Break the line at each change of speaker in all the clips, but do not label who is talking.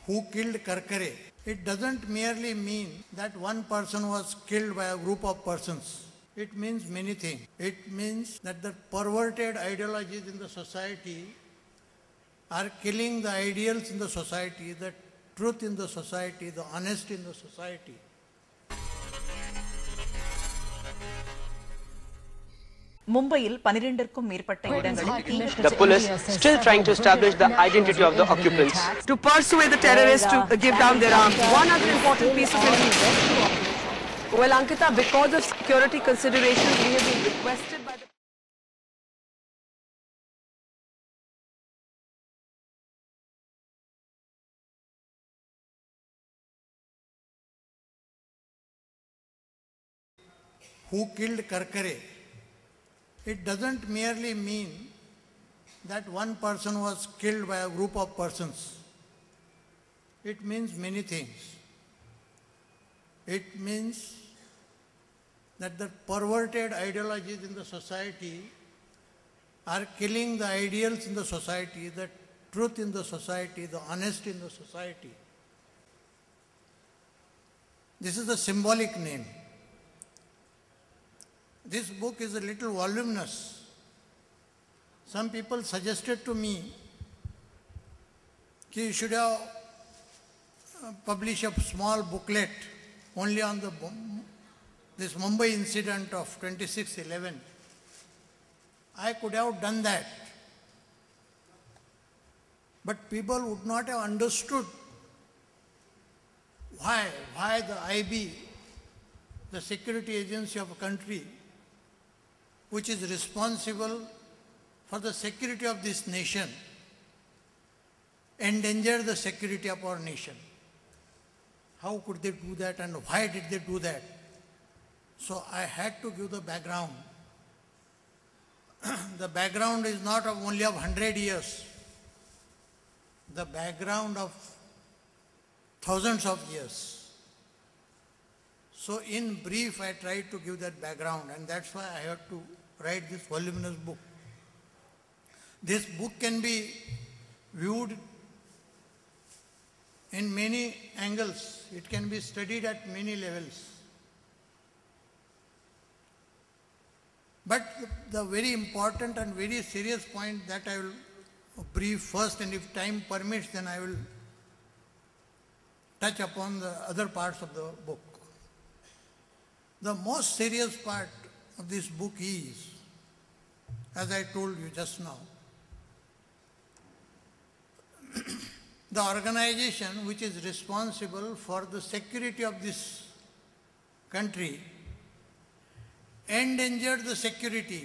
who killed Karkare. It doesn't merely mean that one person was killed by a group of persons. It means many things. It means that the perverted ideologies in the society are killing the ideals in the society, the truth in the society, the honesty in the society.
மும்பையில் 12க்கும் மேற்பட்ட இடங்களில்
The police still trying to establish the identity of the occupants.
To persuade the terrorists to give down their arms. One other important piece of information. Well, Ankita, because of security considerations, we have been requested by the...
Who killed Karkare? It doesn't merely mean that one person was killed by a group of persons. It means many things. It means that the perverted ideologies in the society are killing the ideals in the society, the truth in the society, the honesty in the society. This is a symbolic name. This book is a little voluminous. Some people suggested to me that you should have published a small booklet only on this Mumbai incident of 26/11. I could have done that. But people would not have understood why the IB, the security agency of a country, which is responsible for the security of this nation, endanger the security of our nation. How could they do that and why did they do that? So I had to give the background. The background is not only of 100 years. The background of thousands of years. So in brief, I tried to give that background, and that's why I had to write this voluminous book. This book can be viewed in many angles. It can be studied at many levels. But the very important and very serious point that I will brief first, and if time permits, then I will touch upon the other parts of the book. The most serious part of this book is, as I told you just now, the organization which is responsible for the security of this country endangered the security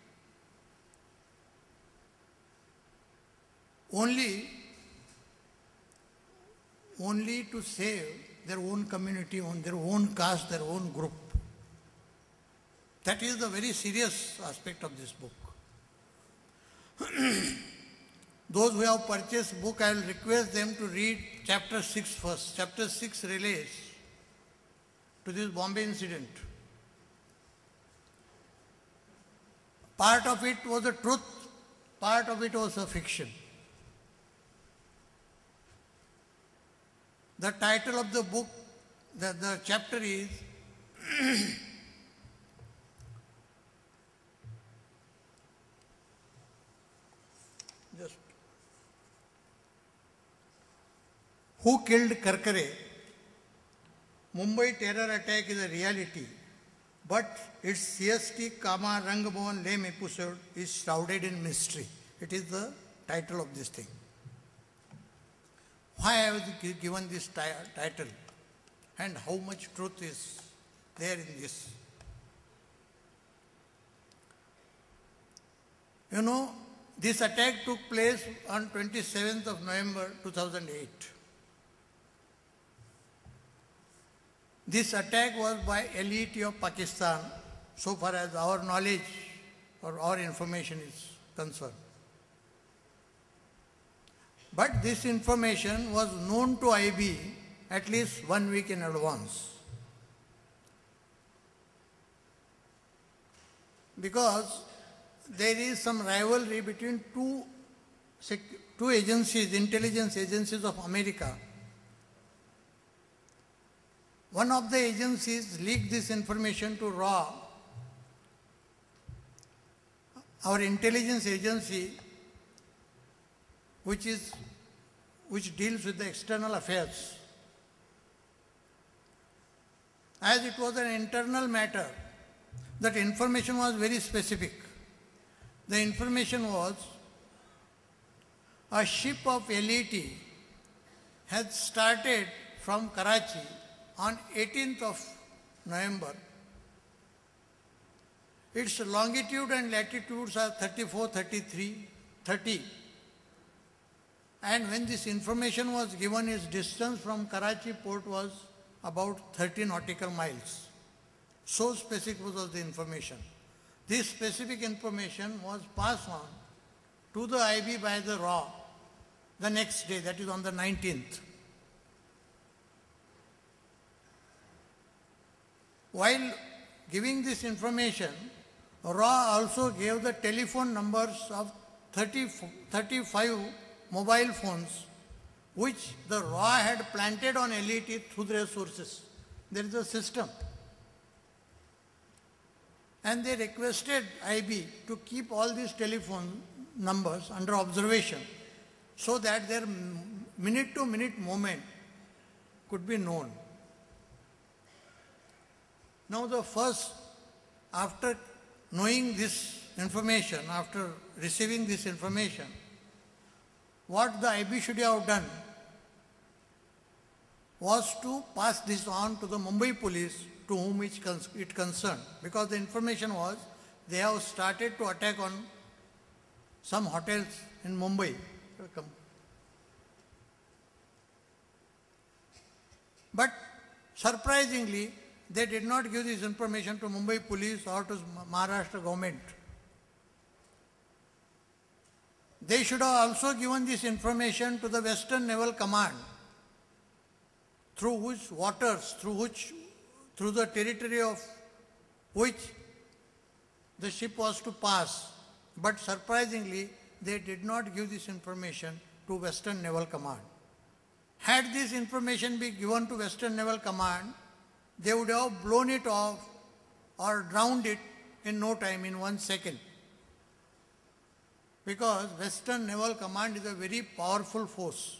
only to save their own community, their own caste, their own group. That is the very serious aspect of this book. Those who have purchased the book, I will request them to read chapter 6 first. Chapter 6 relates to this Bombay incident. Part of it was a truth, part of it was a fiction. The title of the book, the chapter is Who killed Karkare? Mumbai terror attack is a reality, but its CST, Rangabhavan Lem episode is shrouded in mystery. It is the title of this thing. Why I have given this title and how much truth is there in this? You know, this attack took place on 27th of November 2008. This attack was by elite of Pakistan, so far as our knowledge or our information is concerned. But this information was known to IB at least 1 week in advance. Because there is some rivalry between two agencies, intelligence agencies of America, one of the agencies leaked this information to RAW, our intelligence agency, which deals with the external affairs. As it was an internal matter, that information was very specific. The information was, a ship of LET had started from Karachi on 18th of November. Its longitude and latitudes are 34, 33, 30. And when this information was given, its distance from Karachi port was about 30 nautical miles. So specific was the information. This specific information was passed on to the IB by the RAW the next day, that is on the 19th. While giving this information, RAW also gave the telephone numbers of 35 mobile phones which the RAW had planted on LET through their sources. There is a system. And they requested IB to keep all these telephone numbers under observation so that their minute-to-minute movement could be known. Now after knowing this information, after receiving this information, what the IB should have done was to pass this on to the Mumbai police to whom it concerned, because the information was they have started to attack on some hotels in Mumbai. But surprisingly, they did not give this information to Mumbai police or to Maharashtra government. They should have also given this information to the Western Naval Command, through whose waters, through the territory of which the ship was to pass. But surprisingly, they did not give this information to Western Naval Command. Had this information been given to Western Naval Command, they would have blown it off or drowned it in no time, in 1 second. Because Western Naval Command is a very powerful force.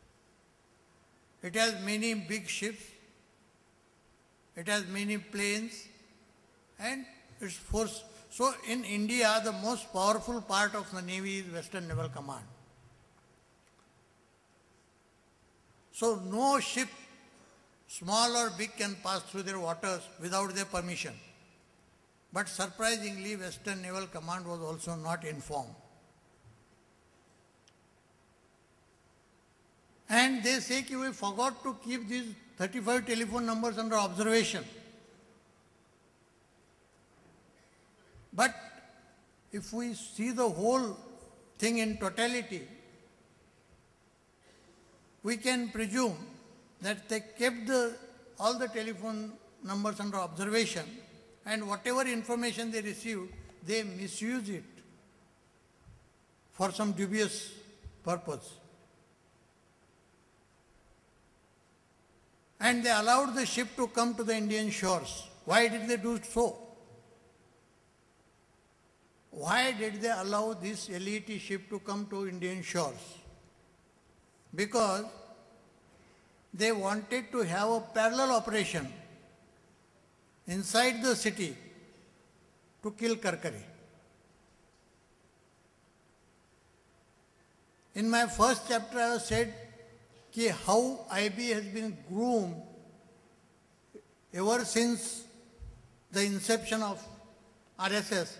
It has many big ships, it has many planes, and its force. So in India, the most powerful part of the Navy is Western Naval Command. So no ship, small or big, can pass through their waters without their permission. But surprisingly, Western Naval Command was also not informed. And they say that we forgot to keep these 35 telephone numbers under observation. But if we see the whole thing in totality, we can presume that they kept all the telephone numbers under observation, and whatever information they received, they misused it for some dubious purpose. And they allowed the ship to come to the Indian shores. Why did they do so? Why did they allow this LET ship to come to Indian shores? Because they wanted to have a parallel operation inside the city to kill Karkare. In my first chapter, I have said how IB has been groomed ever since the inception of RSS.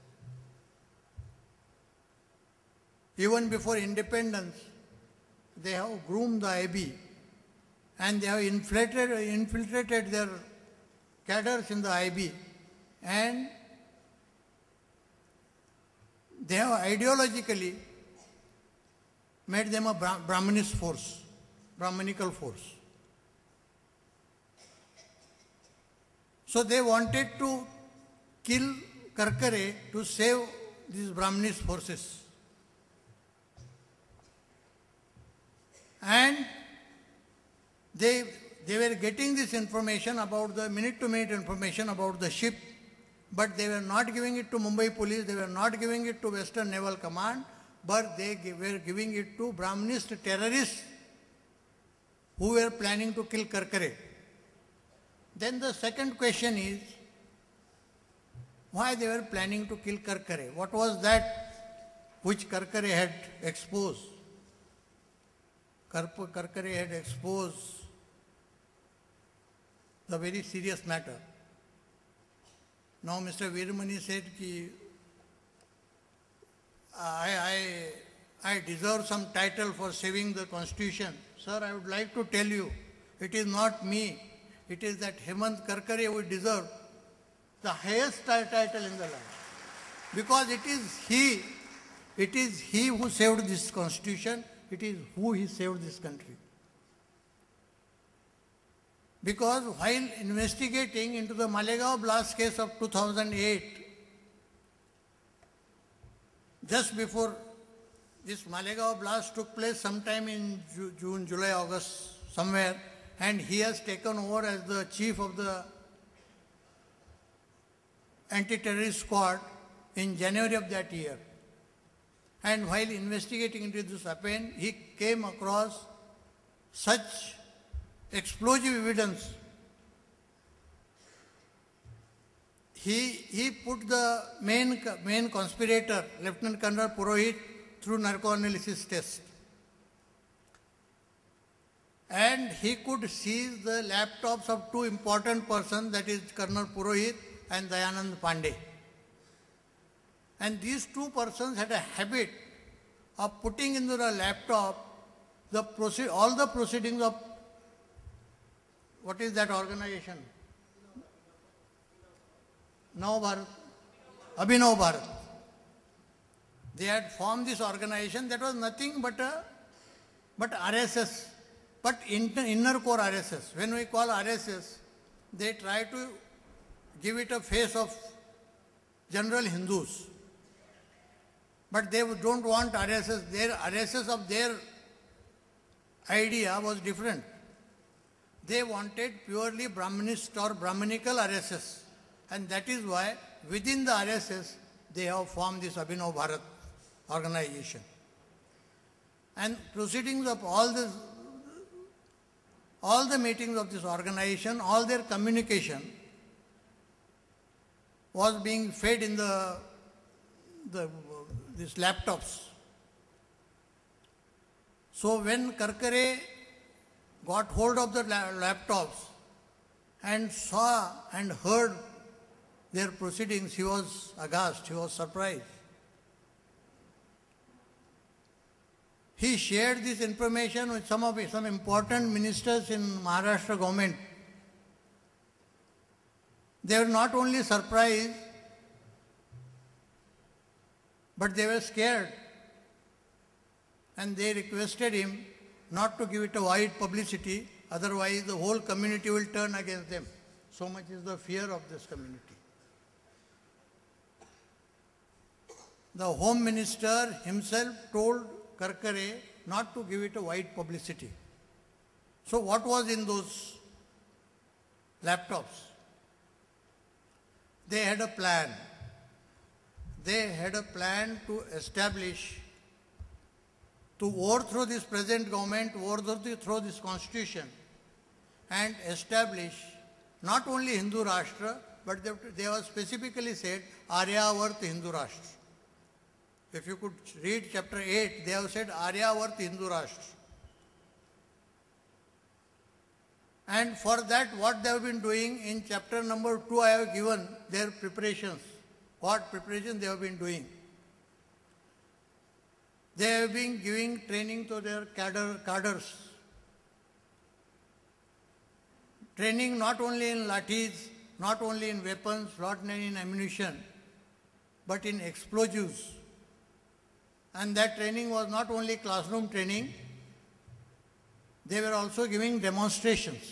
Even before independence, they have groomed the IB, and they have infiltrated their cadres in the IB, and they have ideologically made them a Brahmanical force. So they wanted to kill Karkare to save these Brahminist forces. And they they were getting this information about the minute-to-minute information about the ship, but they were not giving it to Mumbai police, they were not giving it to Western Naval Command, but they were giving it to Brahminist terrorists who were planning to kill Karkare. Then the second question is, why they were planning to kill Karkare? What was that which Karkare had exposed? Karkare had exposed the very serious matter. Now Mr. Veeramani said that I deserve some title for saving the constitution. Sir, I would like to tell you, it is not me, it is that Hemant Karkare who deserve the highest title in the land. Because it is he who saved this constitution, it is who he saved this country. Because while investigating into the Malegaon blast case of 2008, just before this Malegaon blast took place sometime in June, July, August, somewhere, and he has taken over as the chief of the anti-terrorist squad in January of that year. And while investigating into this offense, he came across such explosive evidence. He put the main conspirator, Lieutenant Colonel Purohit, through narco-analysis test. And he could seize the laptops of two important persons, that is Colonel Purohit and Dayanand Pandey. And these two persons had a habit of putting into the laptop all the proceedings of, what is that organization? Abhinav Bharat. They had formed this organization that was nothing but RSS, but inner core RSS. When we call RSS, they try to give it a face of general Hindus. But they don't want RSS. Their RSS of their idea was different. They wanted purely Brahminist or Brahminical RSS. And that is why within the RSS they have formed this Abhinav Bharat organization. And proceedings of all the meetings of this organization, all their communication was being fed in these laptops. So when Karkare got hold of the laptops and saw and heard their proceedings, he was aghast, he was surprised. He shared this information with some important ministers in Maharashtra government. They were not only surprised, but they were scared. And they requested him not to give it a wide publicity, otherwise the whole community will turn against them. So much is the fear of this community. The Home Minister himself told Karkare not to give it a wide publicity. So what was in those laptops? They had a plan. They had a plan to establish, to overthrow this present government, overthrow this constitution, and establish not only Hindu Rashtra, but they have specifically said Aryavarth Hindu Rashtra. If you could read chapter 8, they have said Aryavarth Hindu Rashtra. And for that, what they have been doing, in chapter number 2, I have given their preparations. What preparation they have been doing. They have been giving training to their cadres. Training not only in lathis, not only in weapons, not only in ammunition, but in explosives. And that training was not only classroom training, they were also giving demonstrations.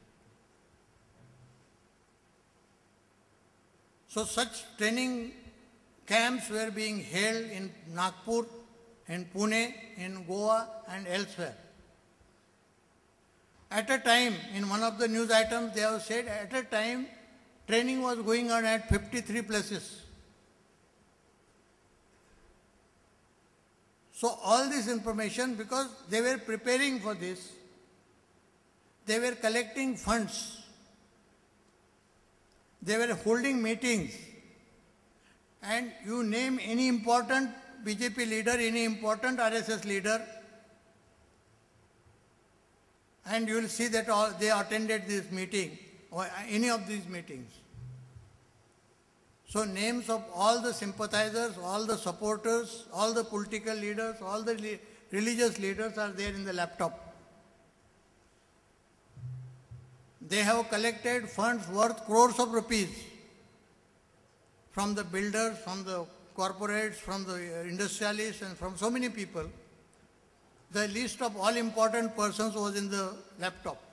So such training camps were being held in Nagpur, in Pune, in Goa and elsewhere. At a time, in one of the news items, they have said at a time, training was going on at 53 places. So all this information, because they were preparing for this, they were collecting funds, they were holding meetings, and you name any important BJP leader, any important RSS leader, and you will see that they attended this meeting or any of these meetings. So names of all the sympathizers, all the supporters, all the political leaders, all the religious leaders are there in the laptop. They have collected funds worth crores of rupees from the builders, from the corporates, from the industrialists, and from so many people. The list of all important persons was in the laptop.